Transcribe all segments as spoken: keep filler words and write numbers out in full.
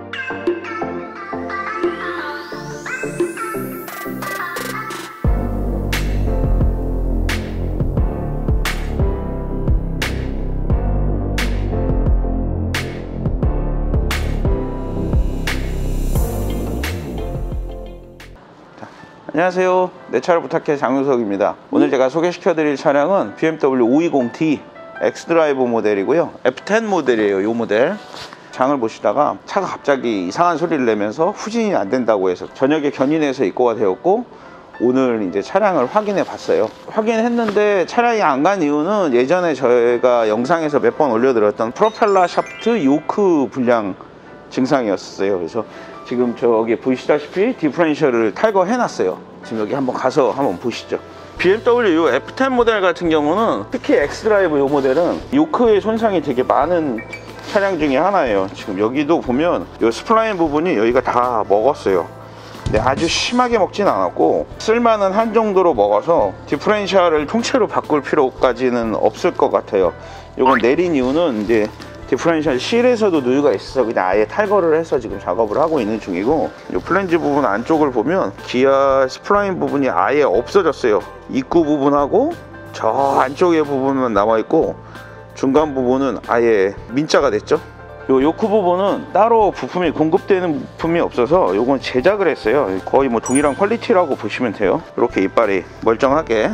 안녕하세요. 내 차를 부탁해 장윤석입니다. 오늘 제가 소개시켜 드릴 차량은 비엠더블유 오백이십 디 엑스드라이브 모델이고요, 에프 텐 모델이에요. 이 모델 장을 보시다가 차가 갑자기 이상한 소리를 내면서 후진이 안 된다고 해서 저녁에 견인해서 입고가 되었고, 오늘 이제 차량을 확인해 봤어요. 확인했는데 차량이 안 간 이유는 예전에 저희가 영상에서 몇 번 올려드렸던 프로펠러 샤프트 요크 불량 증상이었어요. 그래서 지금 저기 보시다시피 디퍼런셜을 탈거해 놨어요. 지금 여기 한번 가서 한번 보시죠. 비엠더블유 에프 텐 모델 같은 경우는, 특히 엑스드라이브 이 모델은 요크의 손상이 되게 많은 차량 중에 하나예요. 지금 여기도 보면 이 스플라인 부분이 여기가 다 먹었어요. 근데 아주 심하게 먹진 않았고 쓸만은 한 정도로 먹어서 디퍼런셜을 통째로 바꿀 필요까지는 없을 것 같아요. 이건 내린 이유는 이제 디퍼런셜 실에서도 누유가 있어서 그냥 아예 탈거를 해서 지금 작업을 하고 있는 중이고, 이 플랜지 부분 안쪽을 보면 기아 스플라인 부분이 아예 없어졌어요. 입구 부분하고 저 안쪽의 부분만 남아있고 중간 부분은 아예 민자가 됐죠. 요 요크 부분은 따로 부품이 공급되는 부품이 없어서 요건 제작을 했어요. 거의 뭐 동일한 퀄리티라고 보시면 돼요. 이렇게 이빨이 멀쩡하게.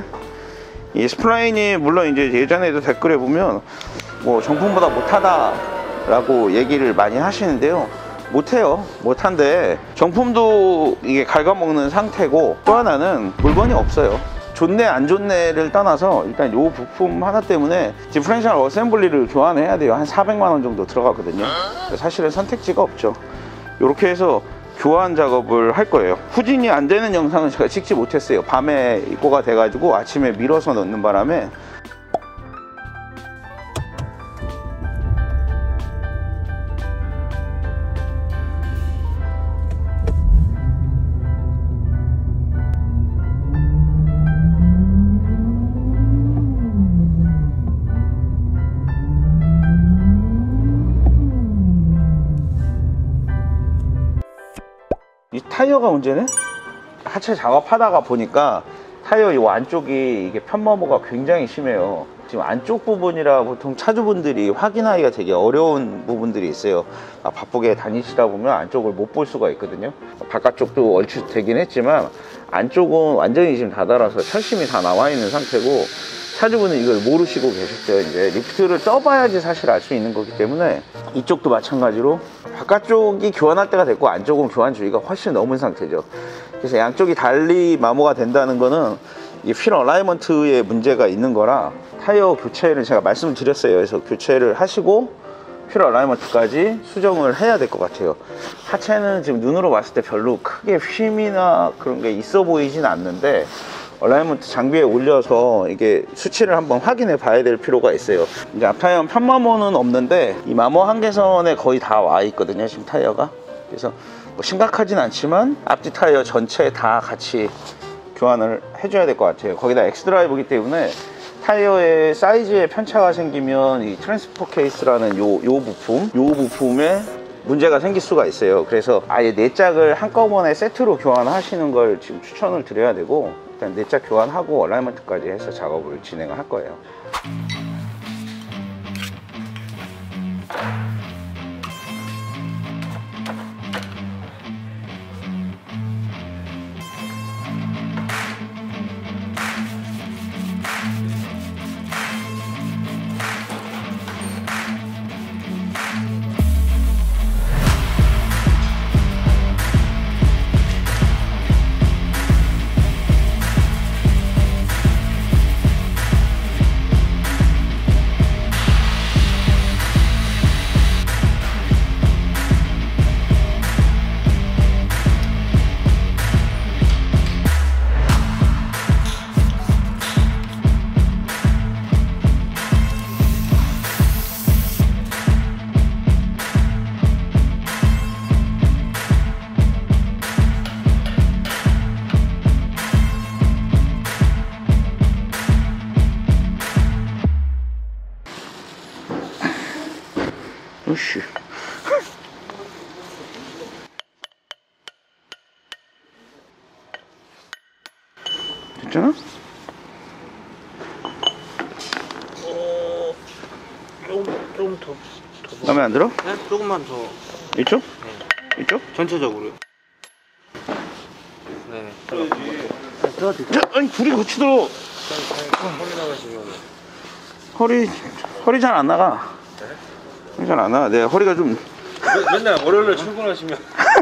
이 스플라인이 물론 이제 예전에도 댓글에 보면 뭐 정품보다 못하다 라고 얘기를 많이 하시는데요, 못해요. 못한데 정품도 이게 갉아먹는 상태고, 또 하나는 물건이 없어요. 좋네 안 좋네를 떠나서 일단 요 부품 하나 때문에 디퍼런셜 어셈블리를 교환해야 돼요. 한 사백만 원 정도 들어가거든요. 사실은 선택지가 없죠. 이렇게 해서 교환 작업을 할 거예요. 후진이 안 되는 영상은 제가 찍지 못했어요. 밤에 입고가 돼가지고 아침에 밀어서 넣는 바람에. 이 타이어가 문제네? 하체 작업하다가 보니까 타이어 이 안쪽이 이게 편마모가 굉장히 심해요. 지금 안쪽 부분이라 보통 차주분들이 확인하기가 되게 어려운 부분들이 있어요. 아, 바쁘게 다니시다 보면 안쪽을 못 볼 수가 있거든요. 바깥쪽도 얼추 되긴 했지만 안쪽은 완전히 지금 다 닳아서 철심이 다 나와 있는 상태고, 차주분은 이걸 모르시고 계셨죠. 이제 리프트를 떠봐야지 사실 알 수 있는 거기 때문에 이쪽도 마찬가지로 바깥쪽이 교환할 때가 됐고 안쪽은 교환 주기가 훨씬 넘은 상태죠. 그래서 양쪽이 달리 마모가 된다는 거는 이 휠 어라이먼트에 문제가 있는 거라, 타이어 교체를 제가 말씀을 드렸어요. 그래서 교체를 하시고 휠 어라이먼트까지 수정을 해야 될 것 같아요. 하체는 지금 눈으로 봤을 때 별로 크게 휨이나 그런 게 있어 보이진 않는데, 얼라이먼트 장비에 올려서 이게 수치를 한번 확인해 봐야 될 필요가 있어요. 이제 앞타이어 편마모는 없는데 이 마모 한계선에 거의 다 와 있거든요, 지금 타이어가. 그래서 뭐 심각하진 않지만 앞뒤 타이어 전체 다 같이 교환을 해줘야 될 것 같아요. 거기다 엑스드라이브이기 때문에 타이어의 사이즈에 편차가 생기면 이 트랜스퍼 케이스라는 요, 요 부품, 요 부품에 문제가 생길 수가 있어요. 그래서 아예 네 짝을 한꺼번에 세트로 교환하시는 걸 지금 추천을 드려야 되고, 일단 네 짝 교환하고 얼라이먼트까지 해서 작업을 진행을 할 거예요. 괜찮아? 어... 조금, 조금 더, 더 마음에 안 들어? 네? 조금만 더. 이쪽? 네. 이쪽? 전체적으로요. 네. 야, 아니 둘이 같이 들어. 허리 나가시면. 허리 허리 잘 안 나가. 네? 허리 잘 안 나가. 내 허리가 좀. 맨날 월요일에 출근하시면.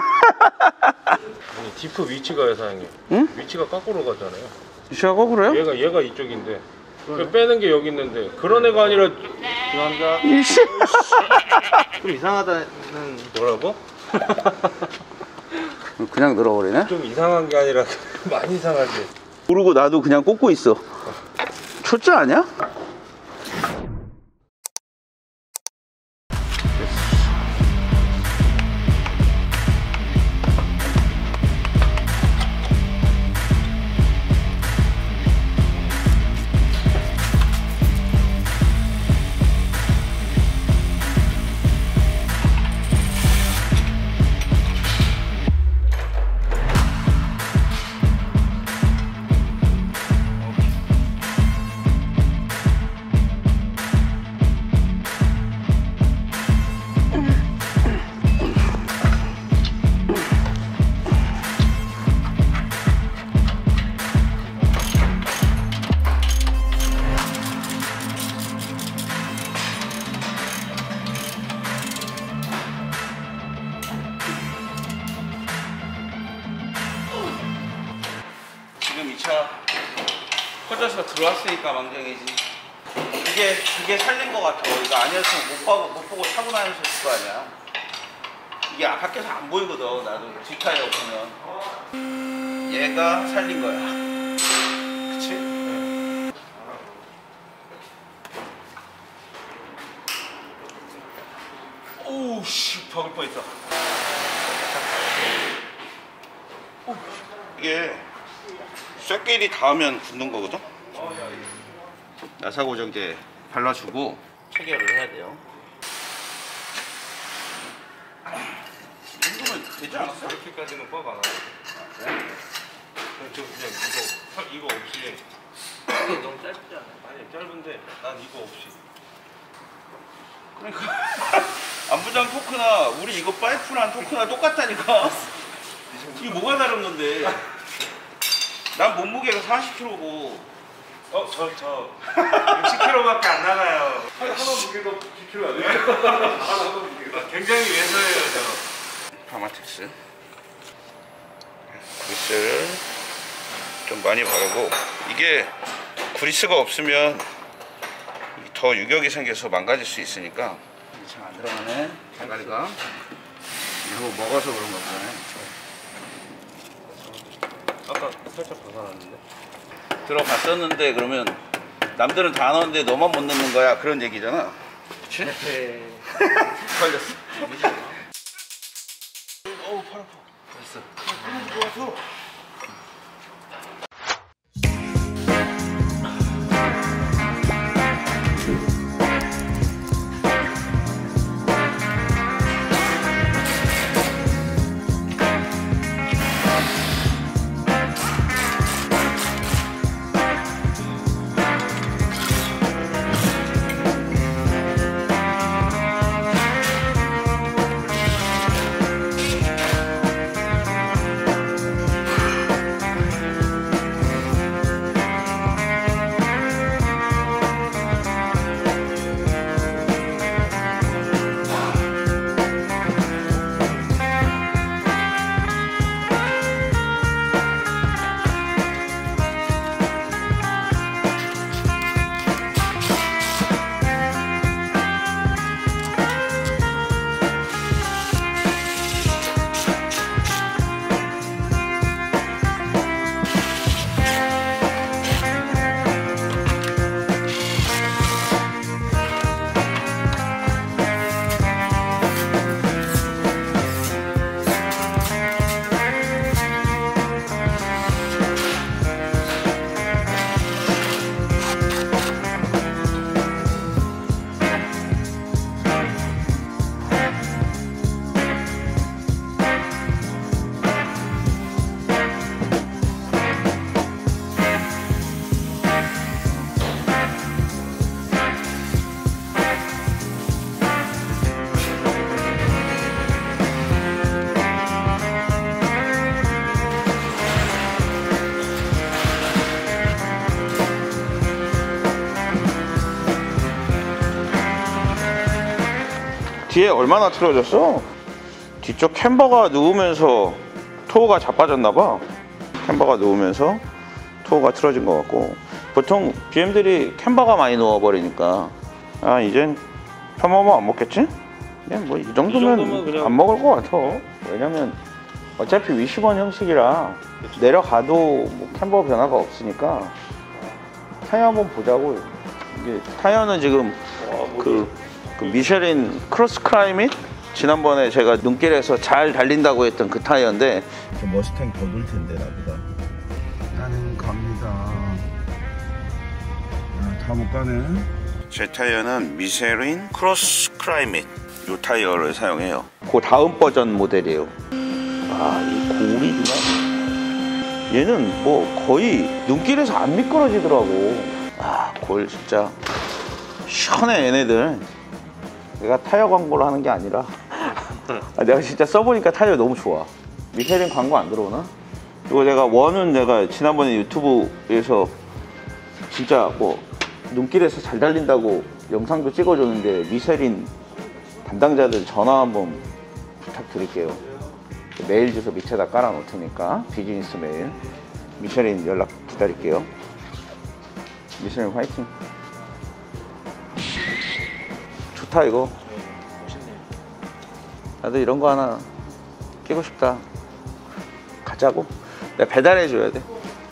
아니, 디프 위치가요, 사장님. 응? 위치가 거꾸로 가잖아요. 위치가 거꾸로요? 얘가 얘가 이쪽인데. 그 빼는 게 여기 있는데 그런 애가 아니라. 죄송합니다. 이씨. 좀 이상하다는. 뭐라고? 그냥 늘어버리네. 좀 이상한 게 아니라 많이 이상하지. 모르고 나도 그냥 꽂고 있어. 초짜 아니야? 지금 이 차 퍼져서 들어왔으니까 망정이지. 그게 그게 살린 것 같아. 이거 아니었으면 못 보고 못 보고 타고 다녔을 거 아니야. 이게 밖에서 안 보이거든. 나도 뒷타이어 보면 얘가 살린 거야. 그치? 오우 씨 박을 뻔했다. 이게 쇳길이 닿으면 굳는 거거든? 야사고정제 발라주고 체결을 해야 돼요. 이 정도면 되지 않았어? 이렇게까지는 꽉 안 하고. 네? 저 그냥 이거 이거 없이. 이게 너무 짧지 않아? 아니 짧은데 난 이거 없이. 그러니까 안부장 토크나 우리 이거 파이프랑 토크나 똑같다니까. 이게 뭐가 다른 건데? 난 몸무게가 사십 킬로그램고 어, 저, 저 육십 킬로그램밖에 안 나가요. 하나 무게도 십 킬로그램 안 돼요? 하나 무게가 굉장히 외서해요, 저. 파마텍스 그리스를 좀 많이 바르고, 이게 그리스가 없으면 더 유격이 생겨서 망가질 수 있으니까. 잘 안 들어가네 대가리가. 이거 먹어서 그런 거 보네. 아까 살짝 벗어났는데. 들어갔었는데 그러면 남들은 다 넣었는데 너만 못 넣는 거야, 그런 얘기잖아. 그치? 네. 걸렸어. 어우 팔 아파. 됐어. 좋아서. 뒤에 얼마나 틀어졌어? 뒤쪽 캠버가 누우면서 토어가 자빠졌나봐. 캠버가 누우면서 토어가 틀어진 것 같고, 보통 비엠들이 캠버가 많이 누워버리니까 아 이젠 편먹으면 안 먹겠지? 그냥 뭐 이 정도면, 정도면 그냥- 안 먹을 것 같아. 왜냐면 어차피 위시번 형식이라 내려가도 뭐 캠버 변화가 없으니까 타이어 한번 보자고. 이게 타이어는 지금 그, 그 미쉐린 크로스 클라이밋, 지난번에 제가 눈길에서 잘 달린다고 했던 그 타이어인데 저 머스탱 더블 텐데 나보다. 나는 갑니다. 아, 다 못 가네. 제 타이어는 미쉐린 크로스 클라이밋 이 타이어를 사용해요. 그 다음 버전 모델이에요. 아, 이 고리구나. 얘는 뭐 거의 눈길에서 안 미끄러지더라고. 아, 골 진짜 시원해 얘네들. 내가 타이어 광고를 하는 게 아니라 아, 내가 진짜 써보니까 타이어 너무 좋아. 미쉐린 광고 안 들어오나? 이거 내가 원은 내가 지난번에 유튜브에서 진짜 뭐 눈길에서 잘 달린다고 영상도 찍어줬는데 미쉐린 담당자들 전화 한번 부탁드릴게요. 메일 주소 밑에다 깔아 놓을 테니까 비즈니스 메일 미쉐린 연락 기다릴게요. 미쉐린 화이팅. 좋다 이거. 나도 이런 거 하나 끼고 싶다. 가자고. 내가 배달해 줘야 돼.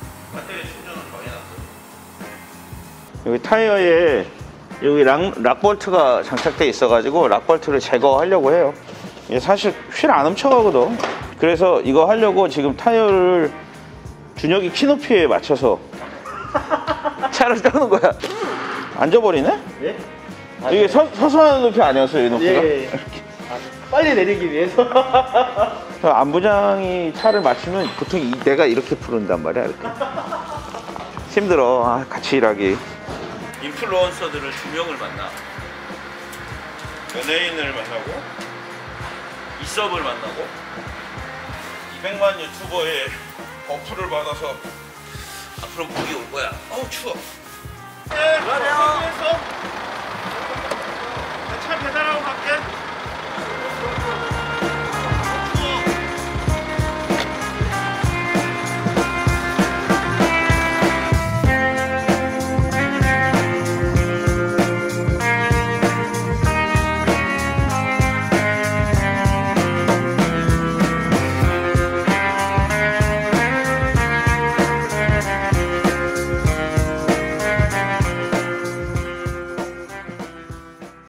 여기 타이어에 여기 락, 락볼트가 장착돼 있어가지고 락볼트를 제거하려고 해요. 이게 사실 휠 안 훔쳐가거든. 그래서 이거 하려고 지금 타이어를 준혁이 키 높이에 맞춰서 차를 떠는 거야. 앉아버리네? 예? 이게 서, 서서한 높이 아니었어요, 이 높이가? 예. 아, 빨리 내리기 위해서. 안부장이 차를 맞추면 보통 이, 내가 이렇게 부른단 말이야. 이렇게. 힘들어. 아, 같이 일하기. 인플루언서들을 두 명을 만나. 연예인을 만나고, 이섭을 만나고, 이백만 유튜버의 버프를 받아서 앞으로 목이 올 거야. 어우 추워. 네, 안녕하세요. 차 배달하고 갈게.